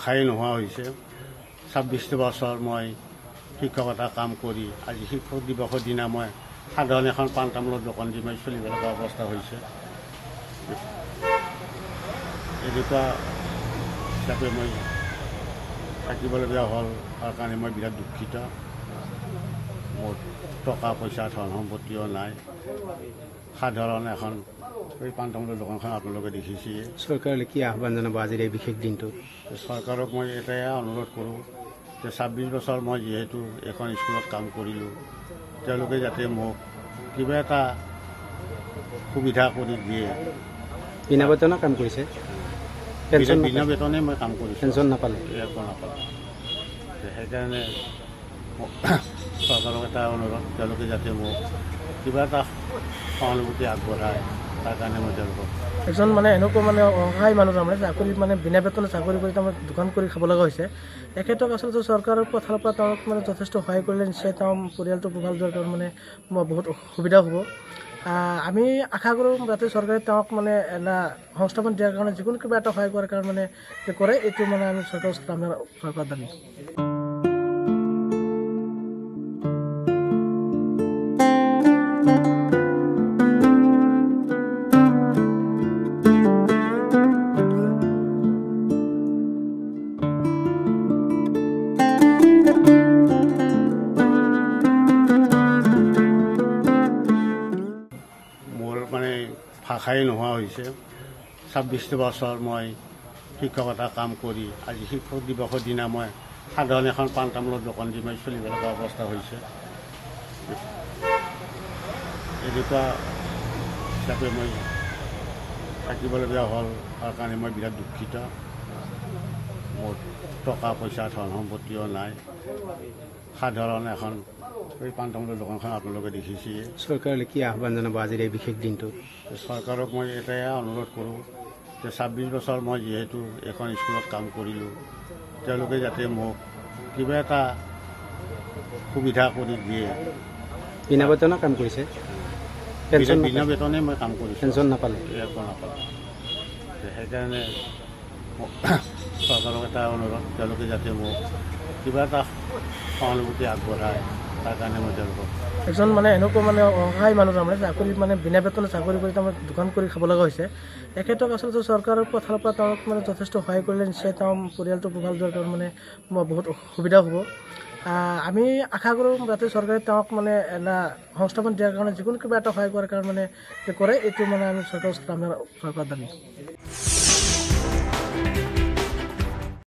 ভাষাই নোহোৱা হৈছে 26 বছৰ মই শিক্ষকতা কাম কৰি আজি শিক্ষক দিৱসৰ দিনা মই সাধাৰণ এখন পাণ তামোলৰ দোকান দি মই চলিব লগা অৱস্থা হৈছে। এনেকুৱা হিচাপে মই থাকিবলগীয়া হ'ল, তাৰ কাৰণে মই বিৰাট দুখিত। মোৰ টকা পইচা ধন সম্পত্তিও নাই, সাধাৰণ এখন এই পাণ তামোলৰ দোকানখন আপোনালোকে দেখিছে। চৰকাৰলৈ কি আহ্বান জনাব আজিৰ এই বিশেষ দিনটোত? চৰকাৰক মই এটাই অনুৰোধ কৰোঁ যে 26 বছৰ মই যিহেতু এখন স্কুলত কাম কৰিলোঁ, তেওঁলোকে যাতে মোক কিবা এটা সুবিধা কৰি দিয়ে। বিনা বেতনত কাম কৰিছে? বিনা বেতনে মই কাম কৰিছোঁ, পেঞ্চন নাপালে? একো নাপালোঁ। সেইকাৰণে চৰকাৰক এটা অনুৰোধ, তেওঁলোকে যাতে মোক কিবা এটা সহানুভূতি আগবঢ়ায়, তাৰ কাৰণে মই তেওঁলোকক। এজন এনেকুৱা অসহায় মানুহ তাৰমানে চাকৰি বিনা বেতনত চাকৰি কৰি তাৰমানে দোকান কৰি খাব লগা হৈছে। এখেতক আচলতে চৰকাৰৰ ফালৰ পৰা তেওঁক যথেষ্ট সহায় কৰিলে নিশ্চয় তেওঁ পৰিয়ালটো পোহপাল দিয়াৰ কাৰণে বহুত সুবিধা হ'ব। আমি আশা কৰোঁ যাতে চৰকাৰে তেওঁক এটা সংস্থাপন দিয়াৰ কাৰণে যিকোনো কিবা এটা সহায় কৰাৰ কাৰণে কৰে, এইটো আমি চৰকাৰৰ ওচৰত আমাৰ ফালৰ পৰা দাবী। ভাষাই নোহোৱা হৈছে 26 বছৰ মই শিক্ষকতা কাম কৰি আজি শিক্ষক দিৱসৰ দিনা মই সাধাৰণ এখন পাণ তামোলৰ দোকান দি মই চলিব লগা অৱস্থা হৈছে। এনেকুৱা হিচাপে মই থাকিবলগীয়া হ'ল, তাৰ কাৰণে মই বিৰাট দুখিত। মোৰ টকা পইচা ধন সম্পত্তিও নাই, সাধাৰণ এখন এই পাণ তামোলৰ দোকানখন আপোনালোকে দেখিছে। চৰকাৰলৈ কি আহ্বান জনাব আজিৰ এই বিশেষ দিনটোত? চৰকাৰক মই এটাই অনুৰোধ কৰোঁ যে 26 বছৰ মই যিহেতু এখন স্কুলত কাম কৰিলোঁ, তেওঁলোকে যাতে মোক কিবা এটা সুবিধা কৰি দিয়ে। বিনা বেতনত কাম কৰিছে? বিনা বেতনে মই কাম কৰিছোঁ, পেঞ্চন নাপালে? একো নাপালোঁ। সেইকাৰণে চৰকাৰক এটা অনুৰোধ, তেওঁলোকে যাতে মোক কিবা এটা সহানুভূতি আগবঢ়ায়, তাৰ কাৰণে মই তেওঁলোকক। এজন এনেকুৱা অসহায় মানুহ তাৰমানে চাকৰি বিনা বেতনত চাকৰি কৰি তাৰমানে দোকান কৰি খাব লগা হৈছে। এখেতক আচলতে চৰকাৰৰ ফালৰ পৰা তেওঁক যথেষ্ট সহায় কৰিলে নিশ্চয় তেওঁ পৰিয়ালটো পোহপাল দিয়াৰ কাৰণে বহুত সুবিধা হ'ব। আমি আশা কৰোঁ যাতে চৰকাৰে তেওঁক এটা সংস্থাপন দিয়াৰ কাৰণে যিকোনো কিবা এটা সহায় কৰাৰ কাৰণে কৰে, এইটো আমি চৰকাৰৰ ওচৰত আমাৰ ফালৰ পৰা দাবী।